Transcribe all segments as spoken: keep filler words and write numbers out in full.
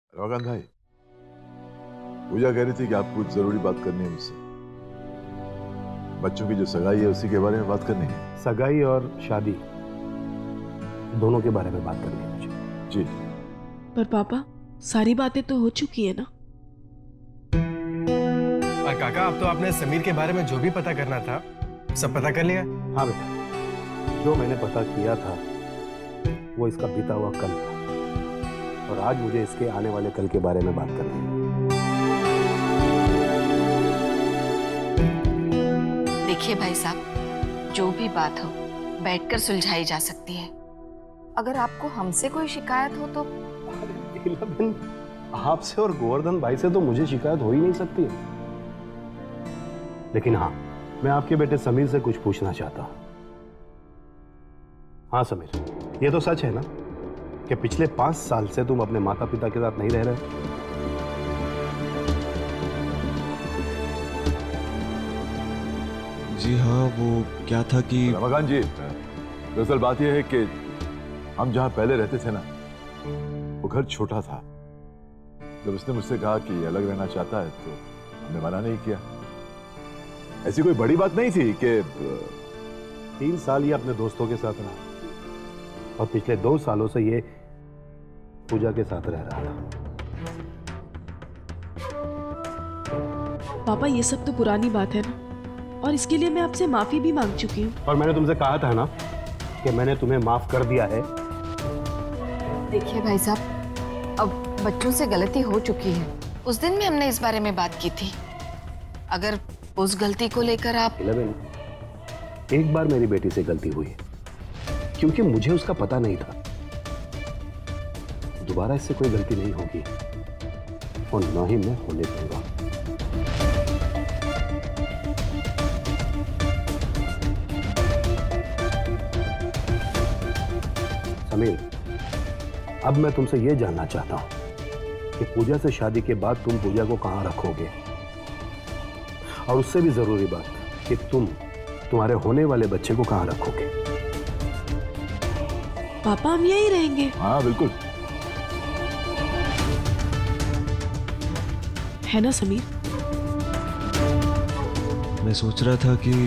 रमाकांत भाई, पूजा कह रही थी कि आपको कुछ जरूरी बात करनी है मुझसे। बच्चों की जो सगाई है उसी के बारे में बात करनी है। सगाई और शादी दोनों के बारे में बात करनी है मुझे। जी। पर पापा, सारी बातें तो हो चुकी है ना। और काका, अब तो आपने समीर के बारे में जो भी पता करना था सब पता कर लिया? हाँ बेटा, जो मैंने पता किया था वो इसका बीता हुआ कल था, और आज मुझे इसके आने वाले कल के बारे में बात करनी है। देखिए भाई साहब, जो भी बात हो बैठकर सुलझाई जा सकती है। अगर आपको हमसे कोई शिकायत हो तो? आपसे और गोवर्धन भाई से तो मुझे शिकायत हो ही नहीं सकती है। लेकिन हाँ, मैं आपके बेटे समीर से कुछ पूछना चाहता हूं। हाँ समीर, ये तो सच है ना कि पिछले पांच साल से तुम अपने माता पिता के साथ नहीं रह रहे? जी हाँ, वो क्या था कि रमाकांत जी, दरअसल बात यह है कि हम जहां पहले रहते थे ना, वो घर छोटा था। जब उसने मुझसे कहा कि अलग रहना चाहता है तो हमने मना नहीं किया। ऐसी कोई बड़ी बात नहीं थी कि तीन साल ये अपने दोस्तों के साथ रहा और पिछले दो सालों से ये पूजा के साथ रह रहा था। पापा, ये सब तो पुरानी बात है ना, और इसके लिए मैं आपसे माफी भी मांग चुकी हूँ। और मैंने तुमसे कहा था ना कि मैंने तुम्हें माफ कर दिया है। देखिए भाई साहब, अब बच्चों से गलती हो चुकी है। उस दिन भी हमने इस बारे में बात की थी। अगर उस गलती को लेकर आप... एक बार मेरी बेटी से गलती हुई क्योंकि मुझे उसका पता नहीं था। दोबारा इससे कोई गलती नहीं होगी और ना ही मैं होने दूंगा। समीर, अब मैं तुमसे यह जानना चाहता हूं कि पूजा से शादी के बाद तुम पूजा को कहां रखोगे, और उससे भी जरूरी बात कि तुम तुम्हारे होने वाले बच्चे को कहां रखोगे। पापा, हम यहीं रहेंगे। हाँ बिल्कुल, है ना समीर? मैं सोच रहा था कि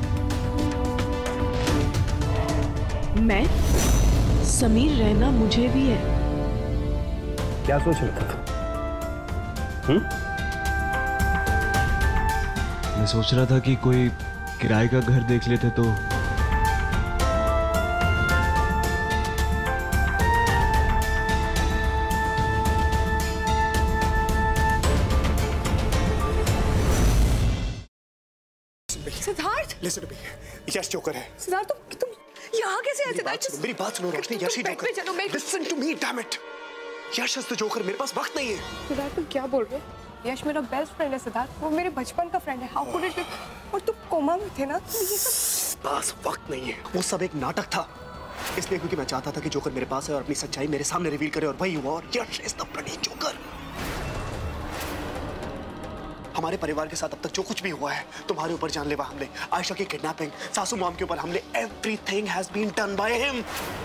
मैं समीर रहना मुझे भी है। क्या सोच रहा था? हम्म? मैं सोच रहा था कि कोई किराए का घर देख लेते तो। Siddharth, listen to me, Yash joker है। सिद्धार्थ, तुम तुम यहाँ कैसे आए? सिद्धार्थ, मेरी बात सुनो रोशनी, यश ही जोकर। चलो, मैं listen to me, damn it. Yash is the joker, मेरे पास वक्त नहीं है। सिद्धार्थ, तुम क्या बोल रहे हो? यश मेरा बेस्ट फ्रेंड है सिद्धार्थ, वो मेरे बचपन का फ्रेंड है। How could it be? और तुम कोमा में थे ना, तो ये सब... पास वक्त नहीं है, वो सब एक नाटक था। इसलिए क्योंकि मैं चाहता था कि जोकर मेरे पास है और अपनी सच्चाई मेरे सामने रिवील करे, और वही हुआ। और Yash is the bloody joker. हमारे परिवार के साथ अब तक जो कुछ भी हुआ है, तुम्हारे ऊपर जानलेवा हमले, आयशा की किडनैपिंग, सासू मॉम के ऊपर हमले, everything has been done by him.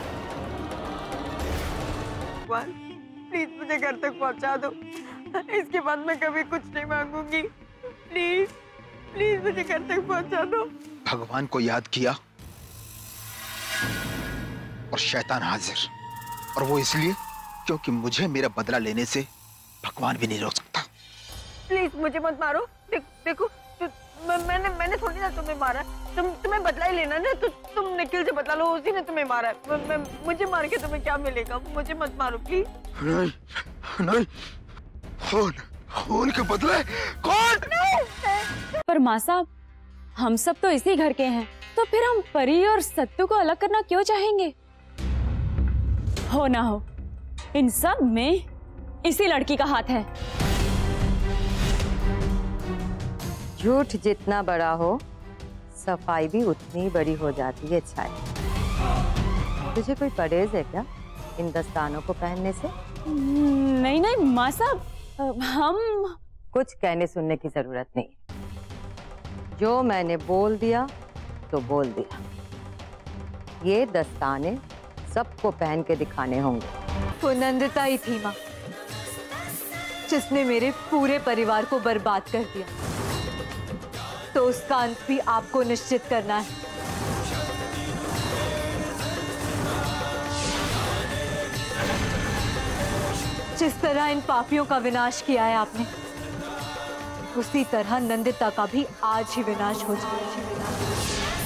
Please मुझे घर तक पहुंचा दो। इसके बाद मैं कभी कुछ नहीं मांगूंगी। प्लीज प्लीज मुझे घर तक पहुंचा दो। भगवान को याद किया और शैतान हाजिर, और वो इसलिए क्योंकि मुझे मेरा बदला लेने से भगवान भी नहीं रोक सकता। प्लीज मुझे मत मारो। देख, देखो तु, मैं, मैंने मैंने थोड़ी ना तुम्हें मारा। तुम तुम्हें बदला ही लेना ना, तो तुम निखिल से बदला लो, उसी ने तुम्हें मारा है। मैं, मुझे मार के तुम्हें क्या मिलेगा? मुझे मत मारो प्लीज। नहीं नहीं, खून खून के बदले कौन? पर माँ साहब, हम सब तो इसी घर के हैं, तो फिर हम परी और सत्तू को अलग करना क्यों चाहेंगे? हो ना हो, इन सब में इसी लड़की का हाथ है। झूठ जितना बड़ा हो, सफाई भी उतनी बड़ी हो जाती है। छाया, तुझे कोई परहेज है क्या इन दस्तानों को पहनने से? नहीं नहीं माँ साहब, हम कुछ कहने सुनने की जरूरत नहीं। जो मैंने बोल दिया तो बोल दिया। ये दस्ताने सबको पहन के दिखाने होंगे। वो नंदिता ही थी माँ, जिसने मेरे पूरे परिवार को बर्बाद कर दिया, तो उसका अंत भी आपको निश्चित करना है। जिस तरह इन पापियों का विनाश किया है आपने, उसी तरह नंदिता का भी आज ही विनाश हो जाए।